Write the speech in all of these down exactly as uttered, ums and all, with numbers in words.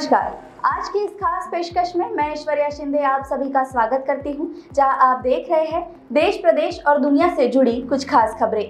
नमस्कार। आज की इस खास पेशकश में मैं ऐश्वर्या शिंदे आप सभी का स्वागत करती हूं, जहां आप देख रहे हैं देश, प्रदेश और दुनिया से जुड़ी कुछ खास खबरें।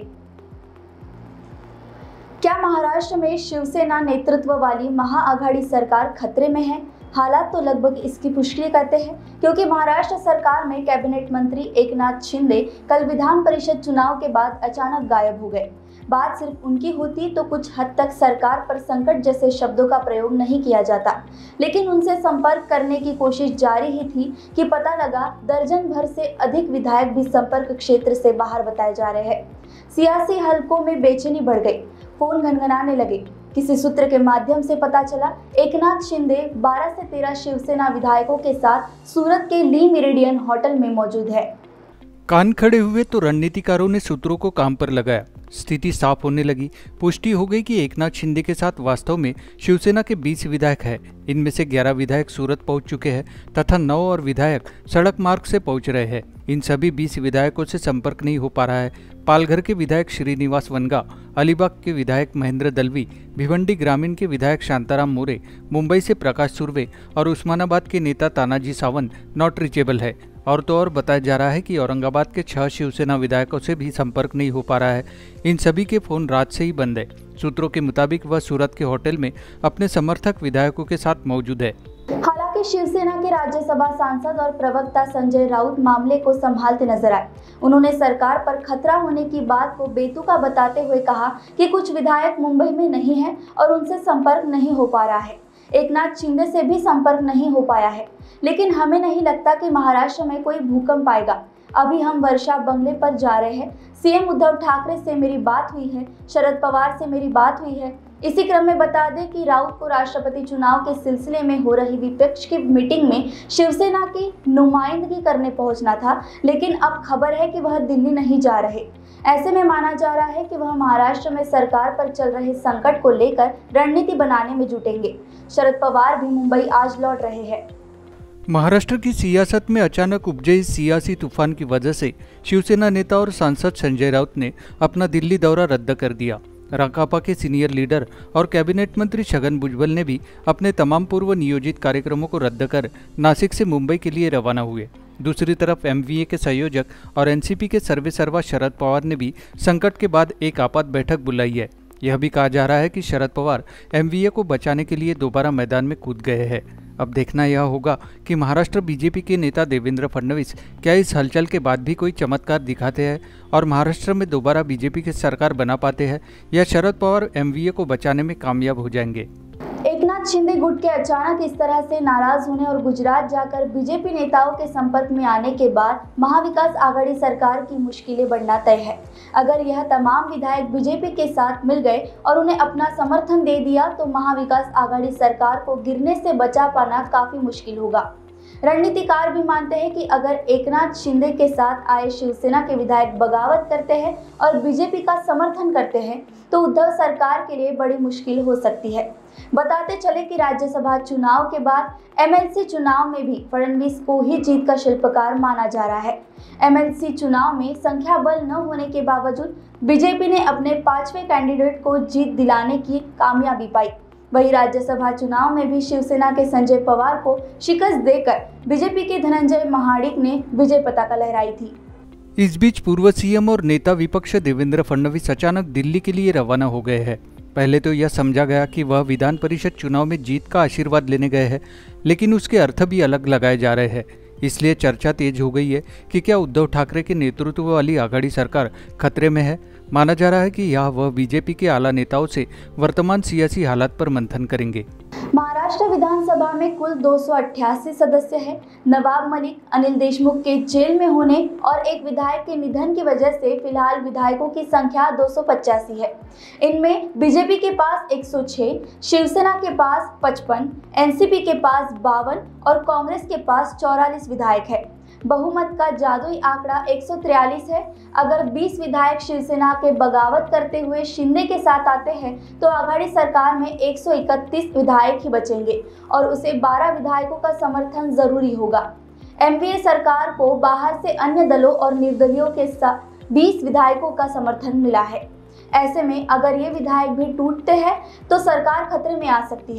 क्या महाराष्ट्र में शिवसेना नेतृत्व वाली महाआघाड़ी सरकार खतरे में है? हालात तो लगभग इसकी पुष्टि करते हैं, क्योंकि महाराष्ट्र सरकार में कैबिनेट मंत्री एकनाथ शिंदे कल विधान परिषद चुनाव के बाद अचानक गायब हो गए। बात सिर्फ उनकी होती तो कुछ हद तक सरकार पर संकट जैसे शब्दों का प्रयोग नहीं किया जाता, लेकिन उनसे संपर्क करने की कोशिश जारी ही थी कि पता लगा दर्जन भर से अधिक विधायक भी संपर्क क्षेत्र से बाहर बताए जा रहे हैं। सियासी हलकों में बेचैनी बढ़ गई, फोन घनघनाने लगे। किसी सूत्र के माध्यम से पता चला एकनाथ शिंदे बारह से तेरह शिवसेना विधायकों के साथ सूरत के ली मेरिडियन होटल में मौजूद है। कान खड़े हुए तो रणनीतिकारों ने सूत्रों को काम पर लगाया। स्थिति साफ होने लगी। पुष्टि हो गई कि एकनाथ शिंदे के साथ वास्तव में शिवसेना के बीस विधायक हैं। इनमें से ग्यारह विधायक सूरत पहुंच चुके हैं तथा नौ और विधायक सड़क मार्ग से पहुंच रहे हैं। इन सभी बीस विधायकों से संपर्क नहीं हो पा रहा है। पालघर के विधायक श्रीनिवास वनगा, अलीबाग के विधायक महेंद्र दलवी, भिवंडी ग्रामीण के विधायक शांताराम मोरे, मुंबई से प्रकाश सुर्वे और उस्मानाबाद के नेता तानाजी सावंत नॉट रीचेबल है। और तो और बताया जा रहा है कि औरंगाबाद के छह शिवसेना विधायकों से भी संपर्क नहीं हो पा रहा है। इन सभी के फोन रात से ही बंद है। सूत्रों के मुताबिक वह सूरत के होटल में अपने समर्थक विधायकों के साथ मौजूद है। हालांकि शिवसेना के राज्यसभा सांसद और प्रवक्ता संजय राउत मामले को संभालते नजर आए। उन्होंने सरकार पर खतरा होने की बात को बेतुका बताते हुए कहा कि कुछ विधायक मुंबई में नहीं हैं और उनसे संपर्क नहीं हो पा रहा है। एकनाथ शिंदे से भी संपर्क नहीं हो पाया है, लेकिन हमें नहीं लगता कि महाराष्ट्र में कोई भूकंप आएगा। अभी हम वर्षा बंगले पर जा रहे हैं। सीएम उद्धव ठाकरे से मेरी बात हुई है, शरद पवार से मेरी बात हुई है। इसी क्रम में बता दें कि राउत को राष्ट्रपति चुनाव के सिलसिले में हो रही विपक्ष की मीटिंग में शिवसेना की नुमाइंदगी करने पहुंचना था, लेकिन अब खबर है कि वह दिल्ली नहीं जा रहे। ऐसे में माना जा रहा है कि वह महाराष्ट्र में सरकार पर चल रहे संकट को लेकर रणनीति बनाने में जुटेंगे। शरद पवार भी मुंबई आज लौट रहे हैं। महाराष्ट्र की सियासत में अचानक उपजे इस सियासी तूफान की वजह से शिवसेना नेता और सांसद संजय राउत ने अपना दिल्ली दौरा रद्द कर दिया। राकापा के सीनियर लीडर और कैबिनेट मंत्री छगन भुजबल ने भी अपने तमाम पूर्व नियोजित कार्यक्रमों को रद्द कर नासिक से मुंबई के लिए रवाना हुए। दूसरी तरफ एमवीए के संयोजक और एनसीपी के सर्वेसर्वा शरद पवार ने भी संकट के बाद एक आपात बैठक बुलाई है। यह भी कहा जा रहा है कि शरद पवार एमवीए को बचाने के लिए दोबारा मैदान में कूद गए हैं। अब देखना यह होगा कि महाराष्ट्र बीजेपी के नेता देवेंद्र फडणवीस क्या इस हलचल के बाद भी कोई चमत्कार दिखाते हैं और महाराष्ट्र में दोबारा बीजेपी की सरकार बना पाते हैं, या शरद पवार एमवीए को बचाने में कामयाब हो जाएंगे। एकनाथ शिंदे गुट के अचानक इस तरह से नाराज होने और गुजरात जाकर बीजेपी नेताओं के संपर्क में आने के बाद महाविकास आघाड़ी सरकार की मुश्किलें बढ़ना तय है। अगर यह तमाम विधायक बीजेपी के साथ मिल गए और उन्हें अपना समर्थन दे दिया तो महाविकास आघाड़ी सरकार को गिरने से बचा पाना काफी मुश्किल होगा। रणनीतिकार भी मानते हैं कि अगर एकनाथ शिंदे के साथ आए शिवसेना के विधायक बगावत करते हैं और बीजेपी का समर्थन करते हैं तो उद्धव सरकार के लिए बड़ी मुश्किल हो सकती है। बताते चले कि राज्यसभा चुनाव के बाद एमएलसी चुनाव में भी फडणवीस को ही जीत का शिल्पकार माना जा रहा है। एमएलसी चुनाव में संख्या बल न होने के बावजूद बीजेपी ने अपने पांचवें कैंडिडेट को जीत दिलाने की कामयाबी पाई। वहीं राज्यसभा चुनाव में भी शिवसेना के संजय पवार को शिकस्त देकर बीजेपी के धनंजय महाडिक ने विजय पताका लहराई थी। इस बीच पूर्व सीएम और नेता विपक्ष देवेंद्र फडणवीस अचानक दिल्ली के लिए रवाना हो गए हैं। पहले तो यह समझा गया कि वह विधान परिषद चुनाव में जीत का आशीर्वाद लेने गए हैं, लेकिन उसके अर्थ भी अलग लगाए जा रहे हैं। इसलिए चर्चा तेज हो गई है कि क्या उद्धव ठाकरे के नेतृत्व वाली आघाड़ी सरकार खतरे में है। माना जा रहा है कि यह वह बीजेपी के आला नेताओं से वर्तमान सियासी हालात पर मंथन करेंगे। महाराष्ट्र विधानसभा में कुल दो सौ अट्ठासी सदस्य हैं। नवाब मलिक, अनिल देशमुख के जेल में होने और एक विधायक के निधन की वजह से फिलहाल विधायकों की संख्या दो सौ पचासी है। इनमें बीजेपी के पास एक सौ छह, शिवसेना के पास पचपन, एनसीपी के पास बावन और कांग्रेस के पास चौवालीस विधायक है। बहुमत का जादुई आंकड़ा एक सौ तिरालीस है। अगर बीस विधायक शिवसेना के बगावत करते हुए शिंदे के साथ आते हैं तो आघाड़ी सरकार में एक सौ इकतीस विधायक ही बचेंगे और उसे बारह विधायकों का समर्थन जरूरी होगा। एमवीए सरकार को बाहर से अन्य दलों और निर्दलियों के साथ बीस विधायकों का समर्थन मिला है। ऐसे में अगर ये विधायक भी टूटते हैं तो सरकार खतरे में आ सकती है।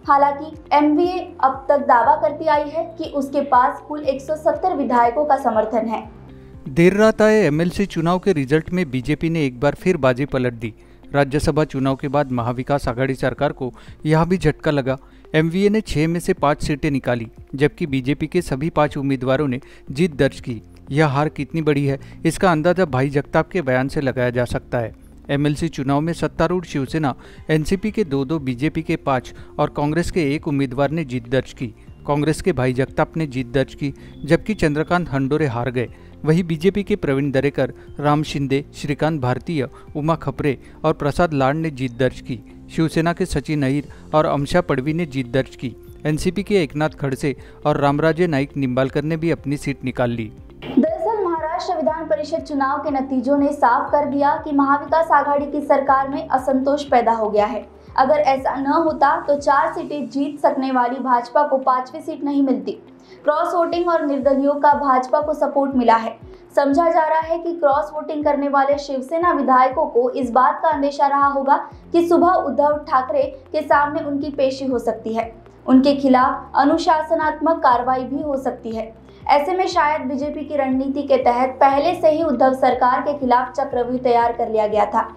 हालांकि एमवीए अब तक दावा करती आई है कि उसके पास कुल एक सौ सत्तर विधायकों का समर्थन है। देर रात आए एमएलसी चुनाव के रिजल्ट में बीजेपी ने एक बार फिर बाजी पलट दी। राज्यसभा चुनाव के बाद महाविकास आघाड़ी सरकार को यहां भी झटका लगा। एमवीए ने छह में से पाँच सीटें निकाली, जबकि बीजेपी के सभी पाँच उम्मीदवारों ने जीत दर्ज की। यह हार कितनी बड़ी है, इसका अंदाजा भाई जगताप के बयान से लगाया जा सकता है। एमएलसी चुनाव में सत्तारूढ़ शिवसेना, एनसीपी के दो दो, बीजेपी के पाँच और कांग्रेस के एक उम्मीदवार ने जीत दर्ज की। कांग्रेस के भाई जगताप ने जीत दर्ज की, जबकि चंद्रकांत हंडोरे हार गए। वहीं बीजेपी के प्रवीण दरेकर, राम शिंदे, श्रीकांत भारतीय, उमा खपरे और प्रसाद लाड ने जीत दर्ज की। शिवसेना के सचिन अहिर और अमशा पड़वी ने जीत दर्ज की। एनसीपी के एकनाथ खड़से और रामराजे नाईक निंबालकर ने भी अपनी सीट निकाल ली। दरअसल महाराष्ट्र विधान परिषद चुनाव के नतीजों ने साफ कर दिया कि महाविकास आघाड़ी की सरकार में असंतोष पैदा हो गया है। अगर ऐसा न होता तो चार सीटें जीत सकने वाली भाजपा को पांचवी सीट नहीं मिलती। क्रॉस वोटिंग और निर्दलियों का भाजपा को सपोर्ट मिला है। समझा जा रहा है कि क्रॉस वोटिंग करने वाले शिवसेना विधायकों को इस बात का अंदेशा रहा होगा कि सुबह उद्धव ठाकरे के सामने उनकी पेशी हो सकती है, उनके खिलाफ अनुशासनात्मक कार्रवाई भी हो सकती है। ऐसे में शायद बीजेपी की रणनीति के तहत पहले से ही उद्धव सरकार के खिलाफ चक्रव्यूह तैयार कर लिया गया था।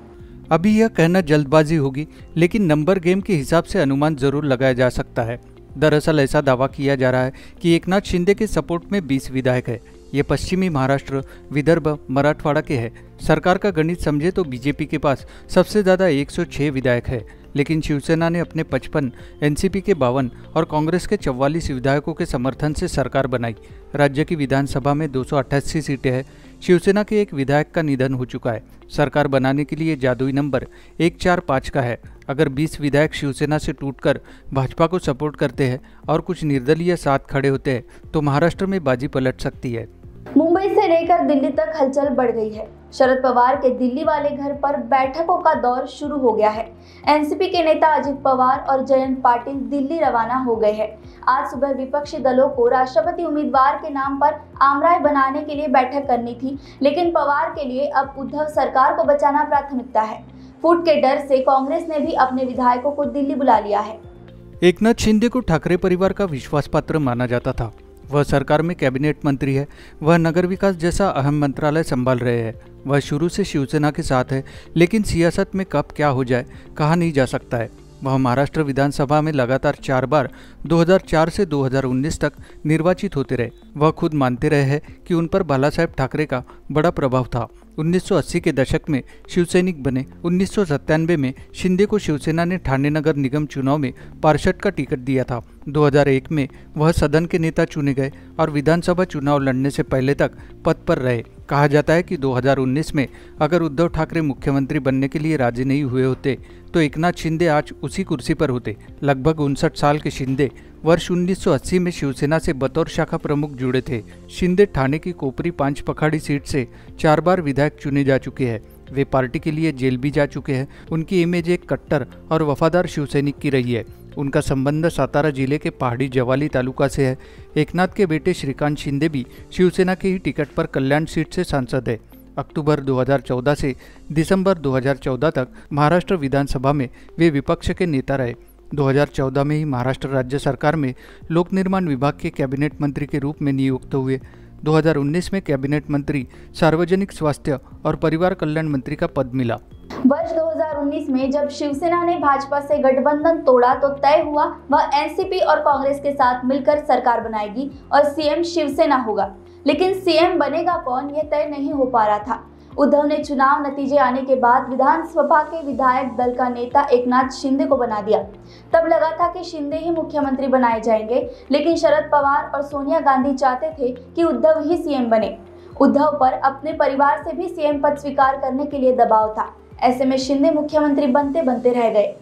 अभी यह कहना जल्दबाजी होगी, लेकिन नंबर गेम के हिसाब से अनुमान जरूर लगाया जा सकता है। दरअसल ऐसा दावा किया जा रहा है कि एकनाथ शिंदे के सपोर्ट में बीस विधायक है। ये पश्चिमी महाराष्ट्र, विदर्भ, मराठवाड़ा के हैं। सरकार का गणित समझे तो बीजेपी के पास सबसे ज़्यादा एक सौ छह विधायक है, लेकिन शिवसेना ने अपने पचपन, एनसीपी के बावन और कांग्रेस के चौवालीस विधायकों के समर्थन से सरकार बनाई। राज्य की विधानसभा में दो सौ अट्ठासी सीटें हैं। शिवसेना के एक विधायक का निधन हो चुका है। सरकार बनाने के लिए जादुई नंबर एक चार पाँच का है। अगर बीस विधायक शिवसेना से टूटकर भाजपा को सपोर्ट करते हैं और कुछ निर्दलीय साथ खड़े होते हैं तो महाराष्ट्र में बाजी पलट सकती है। मुंबई से लेकर दिल्ली तक हलचल बढ़ गई है। शरद पवार के दिल्ली वाले घर पर बैठकों का दौर शुरू हो गया है। एनसीपी के नेता अजित पवार और जयंत पाटिल दिल्ली रवाना हो गए हैं। आज सुबह विपक्षी दलों को राष्ट्रपति उम्मीदवार के नाम पर आमराय बनाने के लिए बैठक करनी थी, लेकिन पवार के लिए अब उद्धव सरकार को बचाना प्राथमिकता है। फूट के डर से कांग्रेस ने भी अपने विधायकों को दिल्ली बुला लिया है। एकनाथ शिंदे को ठाकरे परिवार का विश्वास पात्र माना जाता था। वह सरकार में कैबिनेट मंत्री है। वह नगर विकास जैसा अहम मंत्रालय संभाल रहे हैं। वह शुरू से शिवसेना के साथ है, लेकिन सियासत में कब क्या हो जाए कहा नहीं जा सकता है। वह महाराष्ट्र विधानसभा में लगातार चार बार दो हज़ार चार से दो हज़ार उन्नीस तक निर्वाचित होते रहे। वह खुद मानते रहे हैं कि उन पर बाला साहेब ठाकरे का बड़ा प्रभाव था। उन्नीस सौ अस्सी के दशक में शिवसैनिक बने। उन्नीस सौ सत्तानवे में शिंदे को शिवसेना ने ठाणे नगर निगम चुनाव में पार्षद का टिकट दिया था। दो हज़ार एक में वह सदन के नेता चुने गए और विधानसभा चुनाव लड़ने से पहले तक पद पर रहे। कहा जाता है कि दो हज़ार उन्नीस में अगर उद्धव ठाकरे मुख्यमंत्री बनने के लिए राजी नहीं हुए होते तो एकनाथ शिंदे आज उसी कुर्सी पर होते। लगभग उनसठ साल के शिंदे वर्ष उन्नीस सौ अस्सी में शिवसेना से बतौर शाखा प्रमुख जुड़े थे। शिंदे ठाणे की कोपरी पांच पखाड़ी सीट से चार बार विधायक चुने जा चुके हैं। वे पार्टी के लिए जेल भी जा चुके हैं। उनकी इमेज एक कट्टर और वफादार शिवसैनिक की रही है। उनका संबंध सातारा जिले के पहाड़ी जवाली तालुका से है। एकनाथ के बेटे श्रीकांत शिंदे भी शिवसेना के ही टिकट पर कल्याण सीट से सांसद है। अक्टूबर दो हज़ार चौदह से दिसंबर दो हज़ार चौदह तक महाराष्ट्र विधानसभा में वे विपक्ष के नेता रहे। दो हज़ार चौदह में ही महाराष्ट्र राज्य सरकार में लोक निर्माण विभाग के कैबिनेट मंत्री के रूप में नियुक्त हुए। दो हज़ार उन्नीस में कैबिनेट मंत्री, सार्वजनिक स्वास्थ्य और परिवार कल्याण मंत्री का पद मिला। वर्ष दो हज़ार उन्नीस में जब शिवसेना ने भाजपा से गठबंधन तोड़ा तो तय हुआ वह एनसीपी और कांग्रेस के साथ मिलकर सरकार बनाएगी और सीएम शिवसेना होगा। लेकिन सीएम बनेगा कौन, यह तय नहीं हो पा रहा था। उद्धव ने चुनाव नतीजे आने के बाद विधानसभा के विधायक दल का नेता एकनाथ शिंदे को बना दिया। तब लगा था कि शिंदे ही मुख्यमंत्री बनाए जाएंगे, लेकिन शरद पवार और सोनिया गांधी चाहते थे कि उद्धव ही सीएम बने। उद्धव पर अपने परिवार से भी सीएम पद स्वीकार करने के लिए दबाव था। ऐसे में शिंदे मुख्यमंत्री बनते बनते रह गए।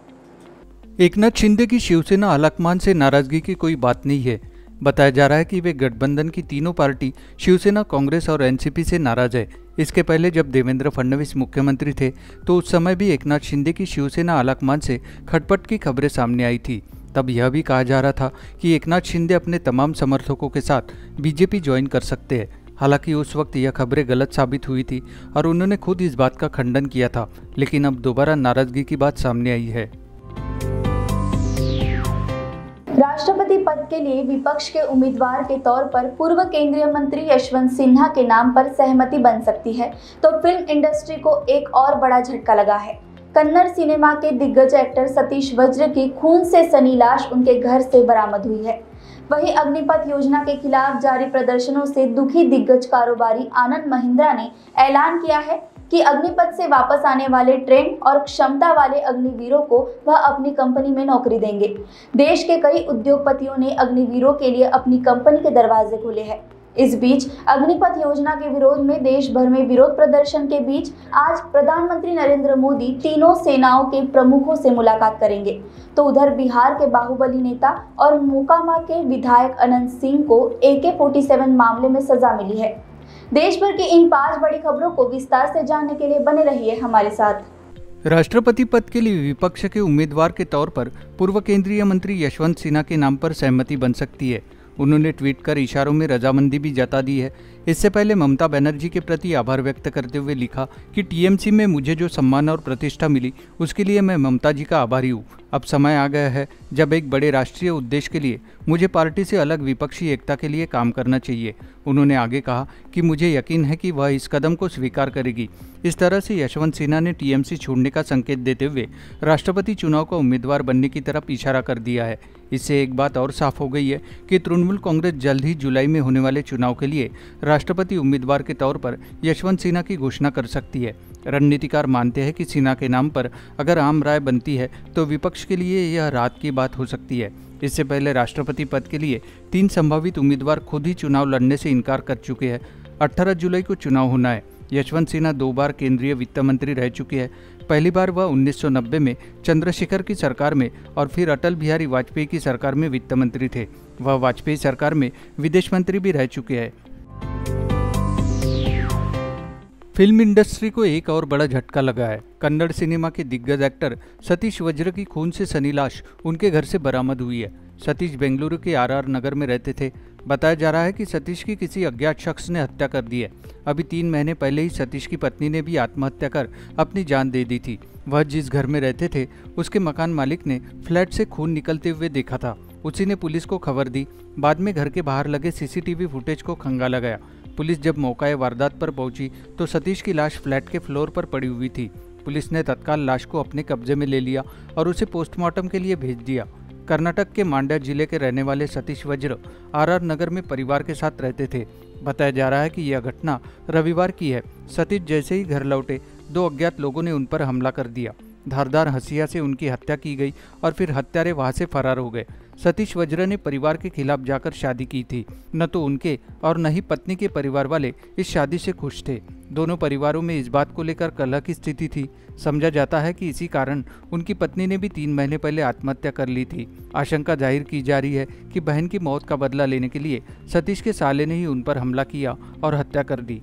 एकनाथ शिंदे की शिवसेना आलाकमान से नाराजगी की कोई बात नहीं है। बताया जा रहा है कि वे गठबंधन की तीनों पार्टी शिवसेना, कांग्रेस और एनसीपी से नाराज है। इसके पहले जब देवेंद्र फडणवीस मुख्यमंत्री थे तो उस समय भी एकनाथ शिंदे की शिवसेना आलाकमान से खटपट की खबरें सामने आई थी। तब यह भी कहा जा रहा था कि एकनाथ शिंदे अपने तमाम समर्थकों के साथ बीजेपी ज्वाइन कर सकते हैं। हालांकि उस वक्त यह खबरें गलत साबित हुई थी और उन्होंने खुद इस बात का खंडन किया था। लेकिन अब दोबारा नाराजगी की बात सामने आई है। राष्ट्रपति पद के लिए विपक्ष के उम्मीदवार के तौर पर पूर्व केंद्रीय मंत्री यशवंत सिन्हा के नाम पर सहमति बन सकती है, तो फिल्म इंडस्ट्री को एक और बड़ा झटका लगा है। कन्नड़ सिनेमा के दिग्गज एक्टर सतीश वज्र की खून से सनी लाश उनके घर से बरामद हुई है। वहीं अग्निपथ योजना के खिलाफ जारी प्रदर्शनों से दुखी दिग्गज कारोबारी आनंद महिंद्रा ने ऐलान किया है कि अग्निपथ से वापस आने वाले ट्रेंड और क्षमता वाले अग्निवीरों को वह अपनी कंपनी में नौकरी देंगे। देश के कई उद्योगपतियों ने अग्निवीरों के लिए अपनी कंपनी के दरवाजे खोले हैं। इस बीच अग्निपथ योजना के विरोध में देश भर में विरोध प्रदर्शन के बीच आज प्रधानमंत्री नरेंद्र मोदी तीनों सेनाओं के प्रमुखों से मुलाकात करेंगे। तो उधर बिहार के बाहुबली नेता और मोकामा के विधायक अनंत सिंह को ए के सैंतालीस मामले में सजा मिली है। देश भर की इन पांच बड़ी खबरों को विस्तार से जानने के लिए बने रहिए हमारे साथ। राष्ट्रपति पद के लिए विपक्ष के उम्मीदवार के तौर पर पूर्व केंद्रीय मंत्री यशवंत सिन्हा के नाम पर सहमति बन सकती है। उन्होंने ट्वीट कर इशारों में रजामंदी भी जता दी है। इससे पहले ममता बनर्जी के प्रति आभार व्यक्त करते हुए लिखा कि टीएमसी में मुझे जो सम्मान और प्रतिष्ठा मिली उसके लिए मैं ममता जी का आभारी हूँ। अब समय आ गया है जब एक बड़े राष्ट्रीय उद्देश्य के लिए मुझे पार्टी से अलग विपक्षी एकता के लिए काम करना चाहिए। उन्होंने आगे कहा कि मुझे यकीन है कि वह इस कदम को स्वीकार करेगी। इस तरह से यशवंत सिन्हा ने टीएमसी छोड़ने का संकेत देते हुए राष्ट्रपति चुनाव का उम्मीदवार बनने की तरफ इशारा कर दिया है। इससे एक बात और साफ हो गई है कि तृणमूल कांग्रेस जल्द ही जुलाई में होने वाले चुनाव के लिए राष्ट्रपति उम्मीदवार के तौर पर यशवंत सिन्हा की घोषणा कर सकती है। रणनीतिकार मानते हैं कि सिन्हा के नाम पर अगर आम राय बनती है तो विपक्ष के लिए यह राहत की बात हो सकती है। इससे पहले राष्ट्रपति पद के लिए तीन संभावित उम्मीदवार खुद ही चुनाव लड़ने से इनकार कर चुके हैं। अठारह जुलाई को चुनाव होना है। यशवंत सिन्हा दो बार केंद्रीय वित्त मंत्री रह चुके हैं। पहली बार वह उन्नीस सौ नब्बे में चंद्रशेखर की सरकार में और फिर अटल बिहारी वाजपेयी की सरकार में वित्त मंत्री थे। वह वाजपेयी सरकार में विदेश मंत्री भी रह चुके हैं। फिल्म इंडस्ट्री को एक और बड़ा झटका लगा है। कन्नड़ सिनेमा के दिग्गज एक्टर सतीश वज्र की खून से सनी लाश उनके घर से बरामद हुई है। सतीश बेंगलुरु के आर आर नगर में रहते थे। बताया जा रहा है कि सतीश की किसी अज्ञात शख्स ने हत्या कर दी है। अभी तीन महीने पहले ही सतीश की पत्नी ने भी आत्महत्या कर अपनी जान दे दी थी। वह जिस घर में रहते थे उसके मकान मालिक ने फ्लैट से खून निकलते हुए देखा था। उसी ने पुलिस को खबर दी। बाद में घर के बाहर लगे सीसीटीवी फुटेज को खंगाला गया। पुलिस जब मौका वारदात पर पहुंची तो सतीश की लाश फ्लैट के फ्लोर पर पड़ी हुई थी। पुलिस ने तत्काल लाश को अपने कब्जे में ले लिया और उसे पोस्टमार्टम के लिए भेज दिया। कर्नाटक के मांड्या जिले के रहने वाले सतीश वज्र आर आर नगर में परिवार के साथ रहते थे। बताया जा रहा है कि यह घटना रविवार की है। सतीश जैसे ही घर लौटे दो अज्ञात लोगों ने उन पर हमला कर दिया। धारदार हंसिया से उनकी हत्या की गई और फिर हत्यारे वहां से फरार हो गए। सतीश वज्र ने परिवार के खिलाफ जाकर शादी की थी। न तो उनके और न ही पत्नी के परिवार वाले इस शादी से खुश थे। दोनों परिवारों में इस बात को लेकर कलह की स्थिति थी। समझा जाता है कि इसी कारण उनकी पत्नी ने भी तीन महीने पहले आत्महत्या कर ली थी। आशंका जाहिर की जा रही है कि बहन की मौत का बदला लेने के लिए सतीश के साले ने ही उन पर हमला किया और हत्या कर दी।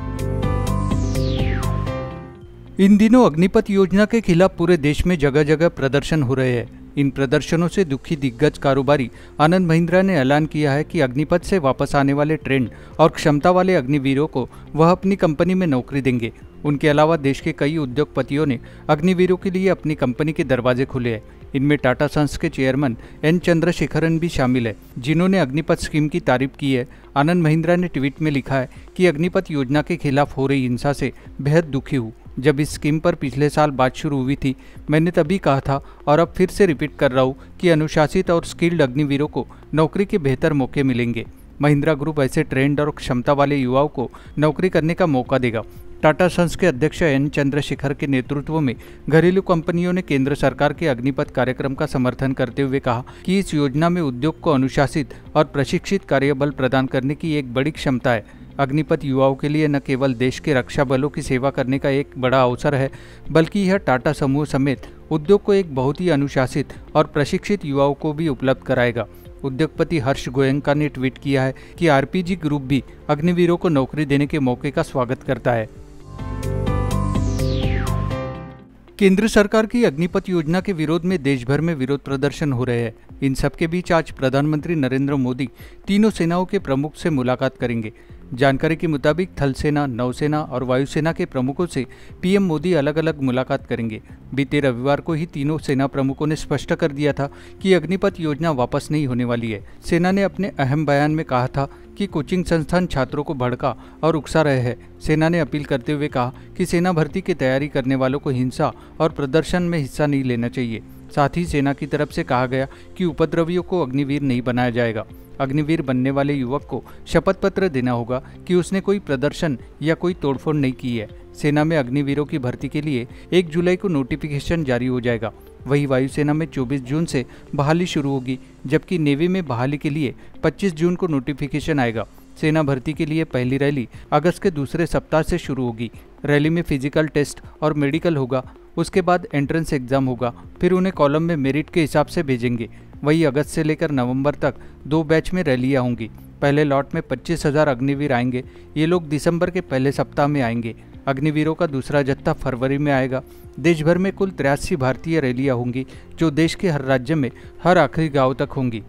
इन दिनों अग्निपथ योजना के खिलाफ पूरे देश में जगह जगह प्रदर्शन हो रहे हैं। इन प्रदर्शनों से दुखी दिग्गज कारोबारी आनंद महिंद्रा ने ऐलान किया है कि अग्निपथ से वापस आने वाले ट्रेंड और क्षमता वाले अग्निवीरों को वह अपनी कंपनी में नौकरी देंगे। उनके अलावा देश के कई उद्योगपतियों ने अग्निवीरों के लिए अपनी कंपनी के दरवाजे खोले हैं। इनमें टाटा सन्स के चेयरमैन एन चंद्रशेखरन भी शामिल है, जिन्होंने अग्निपथ स्कीम की तारीफ की है। आनंद महिंद्रा ने ट्वीट में लिखा है कि अग्निपथ योजना के खिलाफ हो रही हिंसा से बेहद दुखी हूँ। जब इस स्कीम पर पिछले साल बात शुरू हुई थी, मैंने तभी कहा था और अब फिर से रिपीट कर रहा हूँ कि अनुशासित और स्किल्ड अग्निवीरों को नौकरी के बेहतर मौके मिलेंगे। महिंद्रा ग्रुप ऐसे ट्रेंड और क्षमता वाले युवाओं को नौकरी करने का मौका देगा। टाटा सन्स के अध्यक्ष एन चंद्रशेखर के नेतृत्व में घरेलू कंपनियों ने केंद्र सरकार के अग्निपथ कार्यक्रम का समर्थन करते हुए कहा कि इस योजना में उद्योग को अनुशासित और प्रशिक्षित कार्यबल प्रदान करने की एक बड़ी क्षमता है। अग्निपथ युवाओं के लिए न केवल देश के रक्षा बलों की सेवा करने का एक बड़ा अवसर है, बल्कि यह टाटा समूह समेत उद्योग को एक बहुत ही अनुशासित और प्रशिक्षित युवाओं को भी उपलब्ध कराएगा। उद्योगपति हर्ष गोयंका ने ट्वीट किया है कि आरपीजी ग्रुप भी अग्निवीरों को नौकरी देने के मौके का स्वागत करता है। केंद्र सरकार की अग्निपथ योजना के विरोध में देश भर में विरोध प्रदर्शन हो रहे हैं। इन सबके बीच आज प्रधानमंत्री नरेंद्र मोदी तीनों सेनाओं के प्रमुख से मुलाकात करेंगे। जानकारी के मुताबिक थल सेना, नौसेना और वायुसेना के प्रमुखों से पीएम मोदी अलग अलग मुलाकात करेंगे। बीते रविवार को ही तीनों सेना प्रमुखों ने स्पष्ट कर दिया था कि अग्निपथ योजना वापस नहीं होने वाली है। सेना ने अपने अहम बयान में कहा था कि कोचिंग संस्थान छात्रों को भड़का और उकसा रहे हैं। सेना ने अपील करते हुए कहा कि सेना भर्ती की तैयारी करने वालों को हिंसा और प्रदर्शन में हिस्सा नहीं लेना चाहिए। साथ ही सेना की तरफ से कहा गया कि उपद्रवियों को अग्निवीर नहीं बनाया जाएगा। अग्निवीर बनने वाले युवक को शपथ पत्र देना होगा कि उसने कोई प्रदर्शन या कोई तोड़फोड़ नहीं की है। सेना में अग्निवीरों की भर्ती के लिए एक जुलाई को नोटिफिकेशन जारी हो जाएगा। वहीं वायुसेना में चौबीस जून से बहाली शुरू होगी, जबकि नेवी में बहाली के लिए पच्चीस जून को नोटिफिकेशन आएगा। सेना भर्ती के लिए पहली रैली अगस्त के दूसरे सप्ताह से शुरू होगी। रैली में फिजिकल टेस्ट और मेडिकल होगा, उसके बाद एंट्रेंस एग्जाम होगा, फिर उन्हें कॉलम में मेरिट के हिसाब से भेजेंगे। वही अगस्त से लेकर नवंबर तक दो बैच में रैलियां होंगी। पहले लॉट में पच्चीस हजार अग्निवीर आएंगे। ये लोग दिसंबर के पहले सप्ताह में आएंगे। अग्निवीरों का दूसरा जत्था फरवरी में आएगा। देश भर में कुल तिरासी भारतीय रैलियां होंगी, जो देश के हर राज्य में हर आखिरी गांव तक होंगी।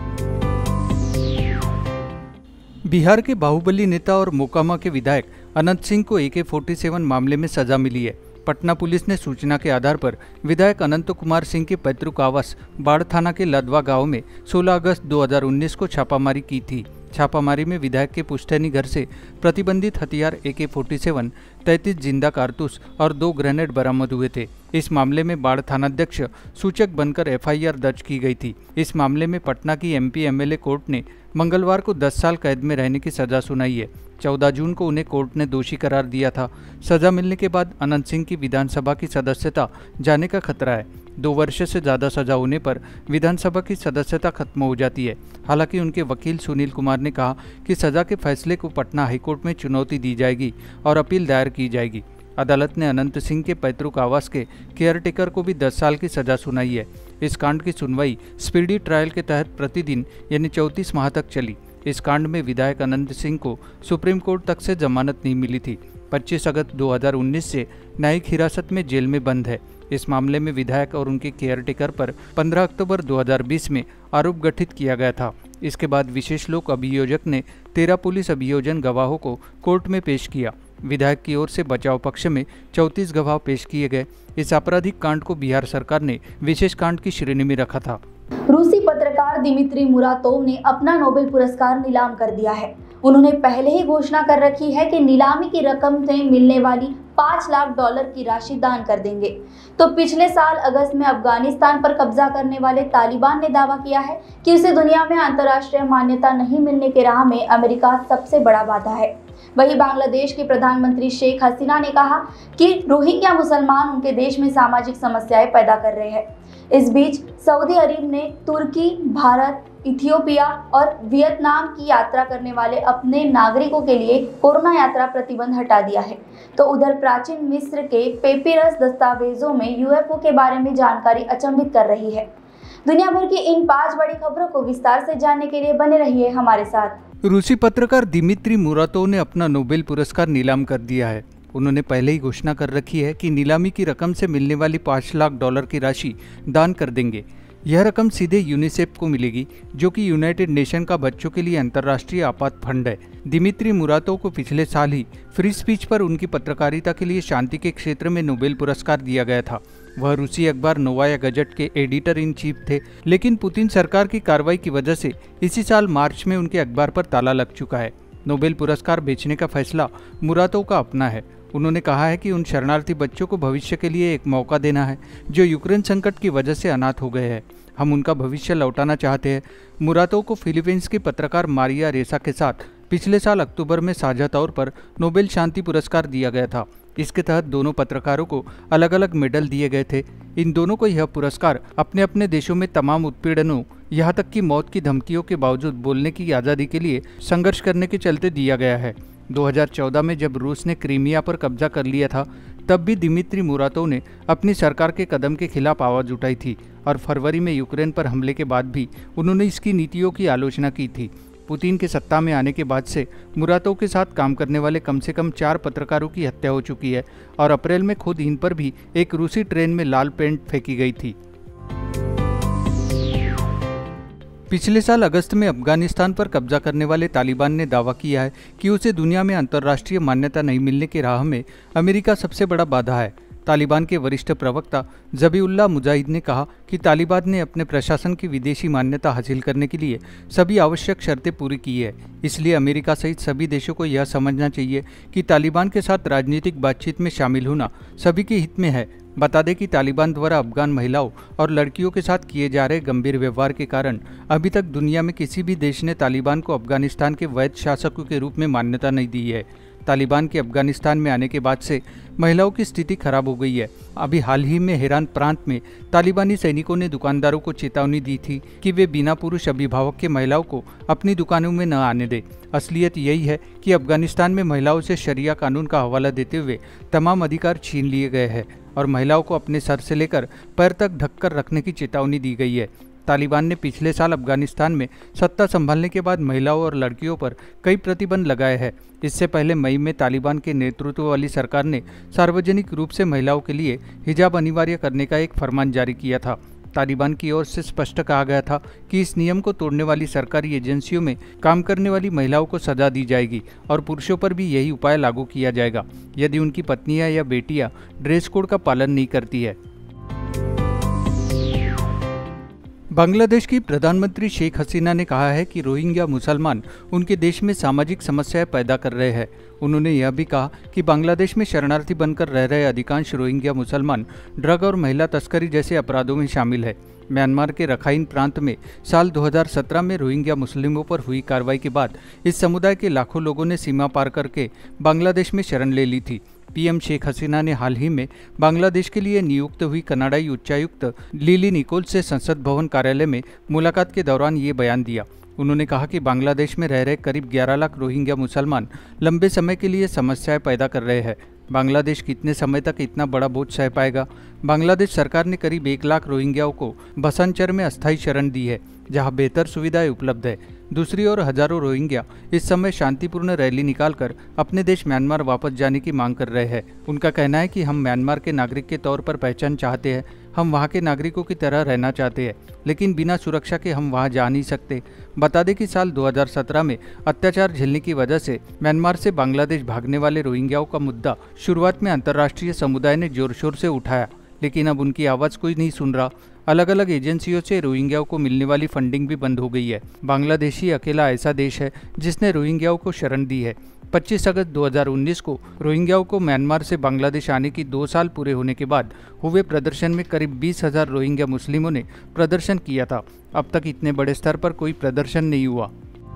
बिहार के बाहुबली नेता और मोकामा के विधायक अनंत सिंह को ए के सैंतालीस मामले में सजा मिली है। पटना पुलिस ने सूचना के आधार पर विधायक अनंत कुमार सिंह के पैतृक आवास बाढ़ थाना के लदवा गांव में सोलह अगस्त दो हज़ार उन्नीस को छापामारी की थी। छापामारी में विधायक के पुश्तैनी घर से प्रतिबंधित हथियार ए के सैंतालीस, तैंतीस जिंदा कारतूस और दो ग्रेनेड बरामद हुए थे। इस मामले में बाढ़ थानाध्यक्ष सूचक बनकर एफ आई आर दर्ज की गई थी। इस मामले में पटना की M P M L A court ने मंगलवार को दस साल कैद में रहने की सजा सुनाई है। चौदह जून को उन्हें कोर्ट ने दोषी करार दिया था। सजा मिलने के बाद अनंत सिंह की विधानसभा की सदस्यता जाने का खतरा है। दो वर्ष से ज़्यादा सजा होने पर विधानसभा की सदस्यता खत्म हो जाती है। हालांकि उनके वकील सुनील कुमार ने कहा कि सजा के फैसले को पटना हाईकोर्ट में चुनौती दी जाएगी और अपील दायर की जाएगी। अदालत ने अनंत सिंह के पैतृक आवास के केयरटेकर को भी दस साल की सजा सुनाई है। इस कांड की सुनवाई स्पीडी ट्रायल के तहत प्रतिदिन यानी चौंतीस माह तक चली। इस कांड में विधायक अनंत सिंह को सुप्रीम कोर्ट तक से जमानत नहीं मिली थी। पच्चीस अगस्त दो हज़ार उन्नीस से न्यायिक हिरासत में जेल में बंद है। इस मामले में विधायक और उनके केयरटेकर पर पंद्रह अक्टूबर दो हज़ार बीस में आरोप गठित किया गया था। इसके बाद विशेष लोक अभियोजक ने तेरह पुलिस अभियोजन गवाहों को कोर्ट में पेश किया। विधायक की ओर से बचाव पक्ष में चौंतीस गवाह पेश किए गए। इस आपराधिक कांड को बिहार सरकार ने विशेष कांड की श्रेणी में रखा था। रूसी पत्रकार दिमित्री मुरातोव ने अपना नोबेल पुरस्कार नीलाम कर दिया है। उन्होंने पहले ही घोषणा कर रखी है कि नीलामी की रकम से मिलने वाली पाँच लाख डॉलर की राशि दान कर देंगे। तो पिछले साल अगस्त में अफगानिस्तान पर कब्जा करने वाले तालिबान ने दावा किया है कि उसे दुनिया में अंतर्राष्ट्रीय मान्यता नहीं मिलने के राह में अमेरिका सबसे बड़ा बाधा है। वहीं बांग्लादेश के प्रधानमंत्री शेख हसीना ने कहा कि रोहिंग्या मुसलमान उनके देश में सामाजिक समस्याएं पैदा कर रहे हैं। इस बीच सऊदी अरब ने तुर्की, भारत, इथियोपिया और वियतनाम की यात्रा करने वाले अपने नागरिकों के लिए कोरोना यात्रा प्रतिबंध हटा दिया है। तो उधर प्राचीन मिस्र के पेपिरस दस्तावेजों में यू एफ ओ के बारे में जानकारी अचंभित कर रही है। दुनिया भर की इन पांच बड़ी खबरों को विस्तार से जानने के लिए बने रहिए हमारे साथ। रूसी पत्रकार दिमित्री मुरातोव ने अपना नोबेल पुरस्कार नीलाम कर दिया है। उन्होंने पहले ही घोषणा कर रखी है कि नीलामी की रकम से मिलने वाली पाँच लाख डॉलर की राशि दान कर देंगे। यह रकम सीधे यूनिसेफ को मिलेगी, जो कि यूनाइटेड नेशन का बच्चों के लिए अंतर्राष्ट्रीय आपात फंड है। दिमित्री मुरातोव को पिछले साल ही फ्री स्पीच पर उनकी पत्रकारिता के लिए शांति के क्षेत्र में नोबेल पुरस्कार दिया गया था। वह रूसी अखबार नोवाया गजट के एडिटर इन चीफ थे, लेकिन पुतिन सरकार की कार्रवाई की वजह से इसी साल मार्च में उनके अखबार पर ताला लग चुका है। नोबेल पुरस्कार बेचने का फैसला मुरातोव का अपना है। उन्होंने कहा है कि उन शरणार्थी बच्चों को भविष्य के लिए एक मौका देना है जो यूक्रेन संकट की वजह से अनाथ हो गए हैं। हम उनका भविष्य लौटाना चाहते हैं। मुरातोव को फिलीपींस की पत्रकार मारिया रेसा के साथ पिछले साल अक्टूबर में साझा तौर पर नोबेल शांति पुरस्कार दिया गया था। इसके तहत दोनों पत्रकारों को अलग अलग मेडल दिए गए थे। इन दोनों को यह पुरस्कार अपने अपने देशों में तमाम उत्पीड़नों, यहाँ तक कि मौत की धमकियों के बावजूद बोलने की आज़ादी के लिए संघर्ष करने के चलते दिया गया है। दो हज़ार चौदह में जब रूस ने क्रीमिया पर कब्जा कर लिया था, तब भी दिमित्री मुरातोव ने अपनी सरकार के कदम के खिलाफ आवाज़ उठाई थी और फरवरी में यूक्रेन पर हमले के बाद भी उन्होंने इसकी नीतियों की आलोचना की थी। पुतिन के सत्ता में आने के बाद से मुरातोव के साथ काम करने वाले कम से कम चार पत्रकारों की हत्या हो चुकी है और अप्रैल में खुद इन पर भी एक रूसी ट्रेन में लाल पेंट फेंकी गई थी। पिछले साल अगस्त में अफगानिस्तान पर कब्जा करने वाले तालिबान ने दावा किया है कि उसे दुनिया में अंतर्राष्ट्रीय मान्यता नहीं मिलने की राह में अमेरिका सबसे बड़ा बाधा है। तालिबान के वरिष्ठ प्रवक्ता ज़बीउल्लाह मुजाहिद ने कहा कि तालिबान ने अपने प्रशासन की विदेशी मान्यता हासिल करने के लिए सभी आवश्यक शर्तें पूरी की है। इसलिए अमेरिका सहित सभी देशों को यह समझना चाहिए कि तालिबान के साथ राजनीतिक बातचीत में शामिल होना सभी के हित में है। बता दें कि तालिबान द्वारा अफगान महिलाओं और लड़कियों के साथ किए जा रहे गंभीर व्यवहार के कारण अभी तक दुनिया में किसी भी देश ने तालिबान को अफगानिस्तान के वैध शासकों के रूप में मान्यता नहीं दी है। तालिबान के अफगानिस्तान में आने के बाद से महिलाओं की स्थिति खराब हो गई है। अभी हाल ही में हेरान प्रांत में तालिबानी सैनिकों ने दुकानदारों को चेतावनी दी थी कि वे बिना पुरुष अभिभावक के महिलाओं को अपनी दुकानों में न आने दें। असलियत यही है कि अफगानिस्तान में महिलाओं से शरिया कानून का हवाला देते हुए तमाम अधिकार छीन लिए गए हैं और महिलाओं को अपने सर से लेकर पैर तक ढककर रखने की चेतावनी दी गई है। तालिबान ने पिछले साल अफगानिस्तान में सत्ता संभालने के बाद महिलाओं और लड़कियों पर कई प्रतिबंध लगाए हैं। इससे पहले मई में तालिबान के नेतृत्व वाली सरकार ने सार्वजनिक रूप से महिलाओं के लिए हिजाब अनिवार्य करने का एक फरमान जारी किया था। तालिबान की ओर से स्पष्ट कहा गया था कि इस नियम को तोड़ने वाली सरकारी एजेंसियों में काम करने वाली महिलाओं को सजा दी जाएगी और पुरुषों पर भी यही उपाय लागू किया जाएगा यदि उनकी पत्नियां या बेटियां ड्रेस कोड का पालन नहीं करती है। बांग्लादेश की प्रधानमंत्री शेख हसीना ने कहा है कि रोहिंग्या मुसलमान उनके देश में सामाजिक समस्याएं पैदा कर रहे हैं। उन्होंने यह भी कहा कि बांग्लादेश में शरणार्थी बनकर रह रहे अधिकांश रोहिंग्या मुसलमान ड्रग और महिला तस्करी जैसे अपराधों में शामिल है। म्यांमार के रखाइन प्रांत में साल दो हज़ार सत्रह में रोहिंग्या मुस्लिमों पर हुई कार्रवाई के बाद इस समुदाय के लाखों लोगों ने सीमा पार करके बांग्लादेश में शरण ले ली थी। पीएम शेख हसीना ने हाल ही में बांग्लादेश के लिए नियुक्त हुई कनाडाई उच्चायुक्त लिली निकोल से संसद भवन कार्यालय में मुलाकात के दौरान ये बयान दिया। उन्होंने कहा कि बांग्लादेश में रह रहे करीब ग्यारह लाख रोहिंग्या मुसलमान लंबे समय के लिए समस्याएं पैदा कर रहे हैं। बांग्लादेश कितने समय तक इतना बड़ा बोझ सह पाएगा? बांग्लादेश सरकार ने करीब एक लाख रोहिंग्याओं को बसंचर में अस्थायी शरण दी है, जहां बेहतर सुविधाएं उपलब्ध है। दूसरी ओर हजारों रोहिंग्या इस समय शांतिपूर्ण रैली निकालकर अपने देश म्यांमार वापस जाने की मांग कर रहे हैं। उनका कहना है कि हम म्यांमार के नागरिक के तौर पर पहचान चाहते हैं, हम वहां के नागरिकों की तरह रहना चाहते हैं, लेकिन बिना सुरक्षा के हम वहां जा नहीं सकते। बता दें कि साल दो हज़ार सत्रह में अत्याचार झेलने की वजह से म्यांमार से बांग्लादेश भागने वाले रोहिंग्याओं का मुद्दा शुरुआत में अंतर्राष्ट्रीय समुदाय ने जोर शोर से उठाया, लेकिन अब उनकी आवाज़ कोई नहीं सुन रहा। अलग अलग एजेंसियों से रोहिंग्याओं को मिलने वाली फंडिंग भी बंद हो गई है। बांग्लादेश ही अकेला ऐसा देश है जिसने रोहिंग्याओं को शरण दी है। पच्चीस अगस्त दो हज़ार उन्नीस को रोहिंग्याओं को म्यांमार से बांग्लादेश आने की दो साल पूरे होने के बाद हुए प्रदर्शन में करीब बीस हजार रोहिंग्या मुस्लिमों ने प्रदर्शन किया था। अब तक इतने बड़े स्तर पर कोई प्रदर्शन नहीं हुआ।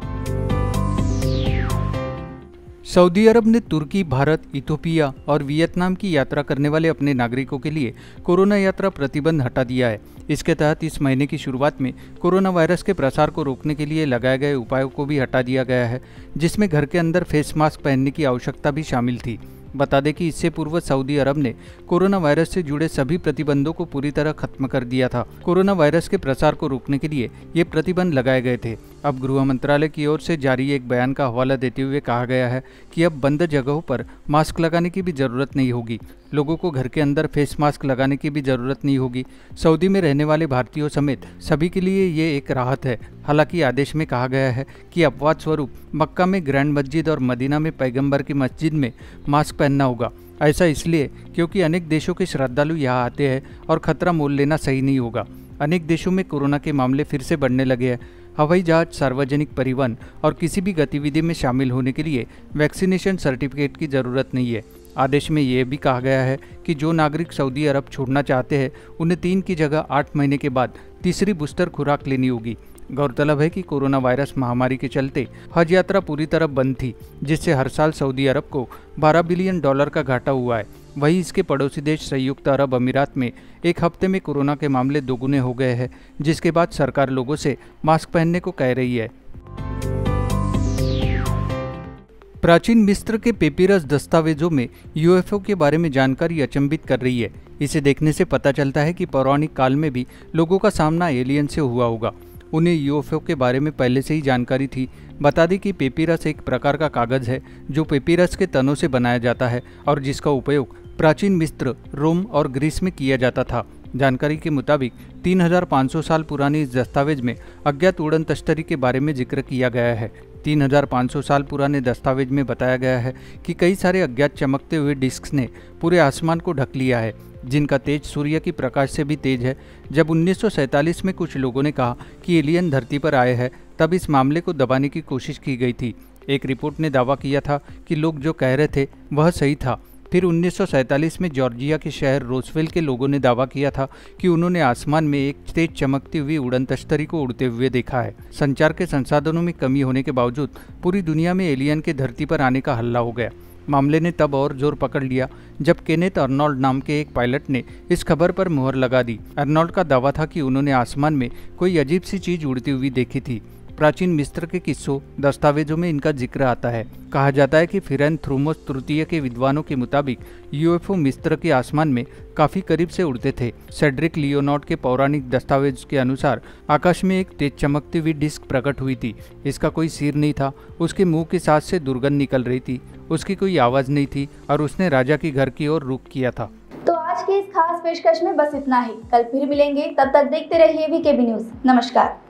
सऊदी अरब ने तुर्की, भारत, इथोपिया और वियतनाम की यात्रा करने वाले अपने नागरिकों के लिए कोरोना यात्रा प्रतिबंध हटा दिया है। इसके तहत इस महीने की शुरुआत में कोरोना वायरस के प्रसार को रोकने के लिए लगाए गए उपायों को भी हटा दिया गया है, जिसमें घर के अंदर फेस मास्क पहनने की आवश्यकता भी शामिल थी। बता दें कि इससे पूर्व सऊदी अरब ने कोरोना वायरस से जुड़े सभी प्रतिबंधों को पूरी तरह खत्म कर दिया था। कोरोना वायरस के प्रसार को रोकने के लिए ये प्रतिबंध लगाए गए थे। अब गृह मंत्रालय की ओर से जारी एक बयान का हवाला देते हुए कहा गया है कि अब बंद जगहों पर मास्क लगाने की भी जरूरत नहीं होगी। लोगों को घर के अंदर फेस मास्क लगाने की भी जरूरत नहीं होगी। सऊदी में रहने वाले भारतीयों समेत सभी के लिए ये एक राहत है। हालांकि आदेश में कहा गया है कि अपवाद स्वरूप मक्का में ग्रैंड मस्जिद और मदीना में पैगंबर की मस्जिद में मास्क पहनना होगा। ऐसा इसलिए क्योंकि अनेक देशों के श्रद्धालु यहाँ आते हैं और खतरा मोल लेना सही नहीं होगा। अनेक देशों में कोरोना के मामले फिर से बढ़ने लगे हैं। हवाई जहाज, सार्वजनिक परिवहन और किसी भी गतिविधि में शामिल होने के लिए वैक्सीनेशन सर्टिफिकेट की ज़रूरत नहीं है। आदेश में यह भी कहा गया है कि जो नागरिक सऊदी अरब छोड़ना चाहते हैं उन्हें तीन की जगह आठ महीने के बाद तीसरी बूस्टर खुराक लेनी होगी। गौरतलब है कि कोरोना वायरस महामारी के चलते हज यात्रा पूरी तरह बंद थी, जिससे हर साल सऊदी अरब को बारह बिलियन डॉलर का घाटा हुआ है। वहीं इसके पड़ोसी देश संयुक्त अरब अमीरात में एक हफ्ते में कोरोना के मामले दोगुने हो गए हैं, जिसके बाद सरकार लोगों से मास्क पहनने को कह रही है। प्राचीन मिस्र के पेपिरस दस्तावेजों में यूएफओ के बारे में जानकारी अचंभित कर रही है। इसे देखने से पता चलता है कि पौराणिक काल में भी लोगों का सामना एलियन से हुआ होगा। उन्हें यूएफओ के बारे में पहले से ही जानकारी थी। बता दें कि पेपिरस एक प्रकार का कागज़ है जो पेपिरस के तनों से बनाया जाता है और जिसका उपयोग प्राचीन मिस्र, रोम और ग्रीस में किया जाता था। जानकारी के मुताबिक तीन हज़ार पाँच सौ साल पुरानी इस दस्तावेज में अज्ञात उड़न तश्तरी के बारे में जिक्र किया गया है। तीन हज़ार पाँच सौ साल पुराने दस्तावेज में बताया गया है कि कई सारे अज्ञात चमकते हुए डिस्क ने पूरे आसमान को ढक लिया है, जिनका तेज सूर्य की प्रकाश से भी तेज है। जब उन्नीस सौ सैंतालीस में कुछ लोगों ने कहा कि एलियन धरती पर आए हैं, तब इस मामले को दबाने की कोशिश की गई थी। एक रिपोर्ट ने दावा किया था कि लोग जो कह रहे थे वह सही था। फिर उन्नीस सौ सैंतालीस में जॉर्जिया के शहर रोसवेल के लोगों ने दावा किया था कि उन्होंने आसमान में एक तेज चमकती हुई उड़न तश्तरी को उड़ते हुए देखा है। संचार के संसाधनों में कमी होने के बावजूद पूरी दुनिया में एलियन के धरती पर आने का हल्ला हो गया। मामले ने तब और जोर पकड़ लिया जब केनेथ अर्नोल्ड नाम के एक पायलट ने इस खबर पर मुहर लगा दी। अर्नोल्ड का दावा था कि उन्होंने आसमान में कोई अजीब सी चीज उड़ती हुई देखी थी। प्राचीन मिस्र के किस्सों दस्तावेजों में इनका जिक्र आता है। कहा जाता है कि फिरैन थ्रूमोस तृतीय के विद्वानों के मुताबिक यूएफओ मिस्र के आसमान में काफी करीब से उड़ते थे। सेड्रिक लियोनार्ड के पौराणिक दस्तावेज के अनुसार आकाश में एक तेज चमकती हुई डिस्क प्रकट हुई थी। इसका कोई सिर नहीं था, उसके मुंह के साथ से दुर्गंध निकल रही थी, उसकी कोई आवाज नहीं थी और उसने राजा के घर की ओर रुख किया था। तो आज की इस खास पेशकश में बस इतना ही। कल फिर मिलेंगे, तब तक देखते रहिए वीकेबी न्यूज। नमस्कार।